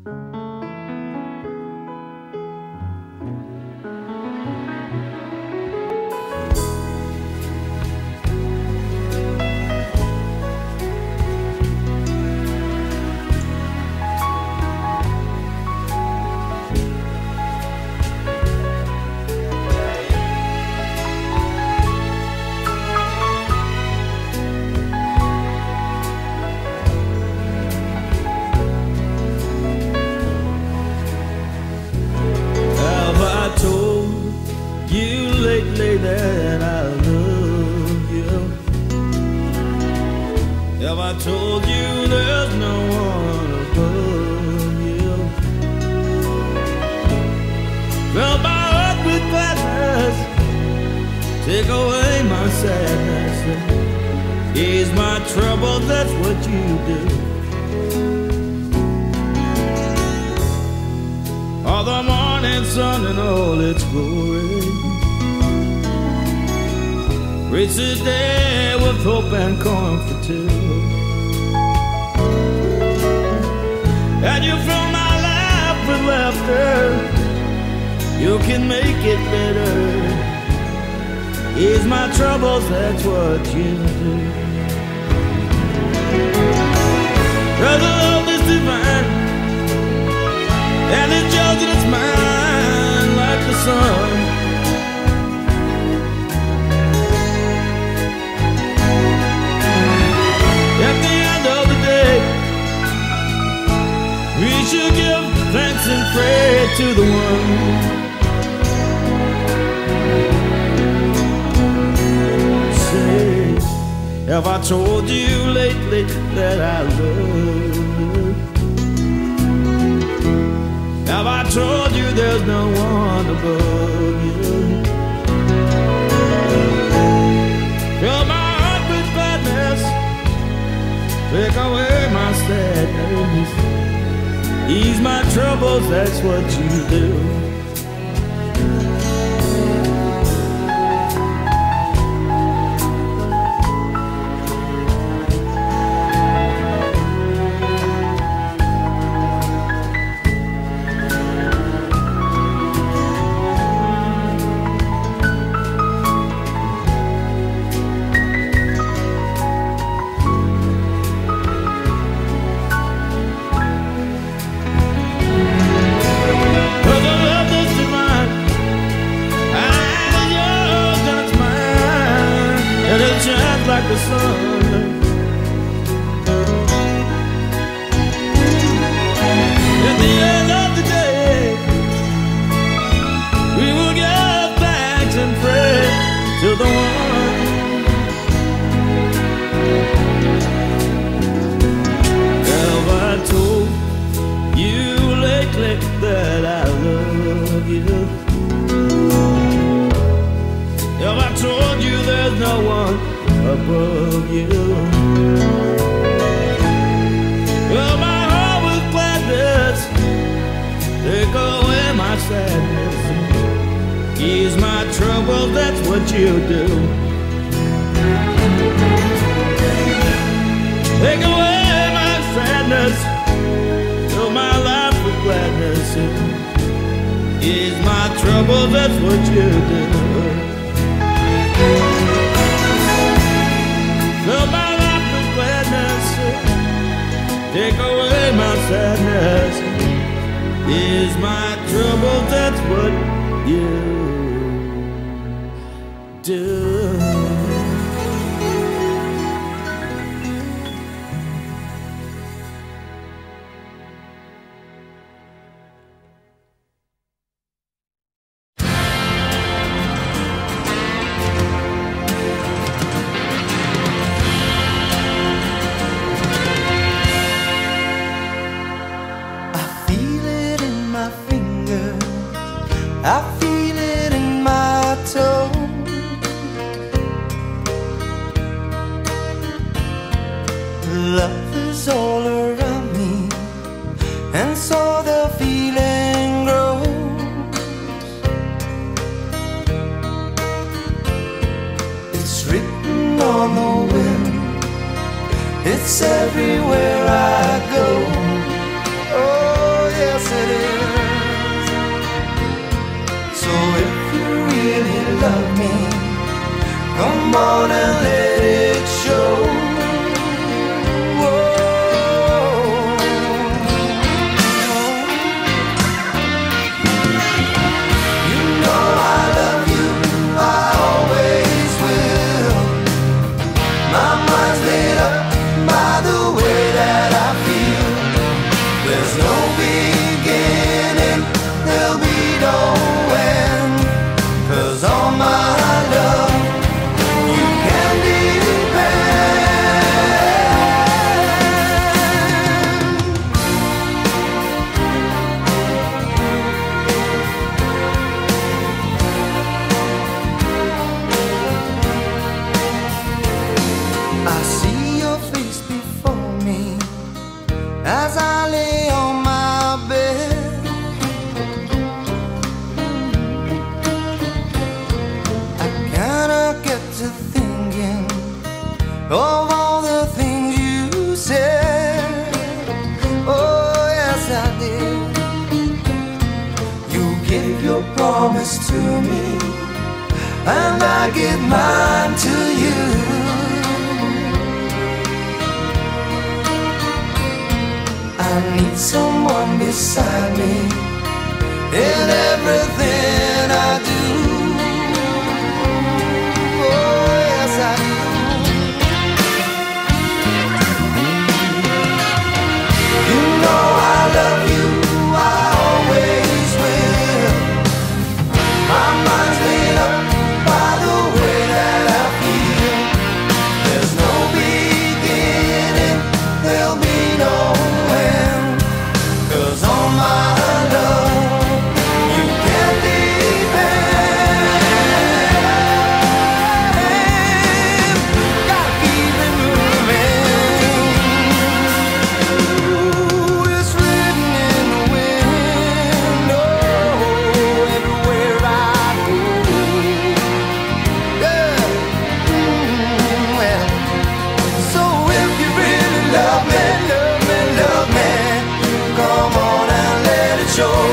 That I love you? Have I told you there's no one above you? Fill my heart with gladness, take away my sadness, ease my trouble, that's what you do. All the morning sun and all its glory, reach the day with hope and comfort too. And you fill my life with laughter, you can make it better. Ease my troubles, that's what you do. 'Cause the love is divine, and it's yours and it's mine like the sun. At the end of the day, we should give thanks and pray to the one. Say, have I told you lately that I love you? Have I told you there's no one above you? Fill my heart with gladness, take away my sadness, ease my troubles, that's what you do. Like the sun, at the end of the day, we will give thanks and pray to the one. Have I told you lately that I love you? Have I told you there's no one above you? Fill my heart with gladness, take away my sadness, ease my trouble, that's what you do. Take away my sadness, fill my life with gladness, ease my trouble, that's what you do. Fill my life with gladness, take away my sadness, ease my trouble, that's what you do. I feel it in my toes. Love is all around me, and so the feeling grows. It's written on the wind, it's everywhere I go. Oh There's no beginning, there'll be no end, 'cause all my love you can I see your face before me as I lay on my bed. I kinda get to thinking of all the things you said. Oh yes I did. You gave your promise to me, and I give mine to you. I need someone beside me in everything I do. Oh, yes, I do. You know I love you, I always will. My mind's made up by the way that I feel. There's no beginning, there'll be no end, 'cause all my love you can depend. Gotta keep it moving. Ooh, it's written in the wind. Oh, everywhere I go. Yeah. Well, so if you really love me, love me, love me, come on and let it show.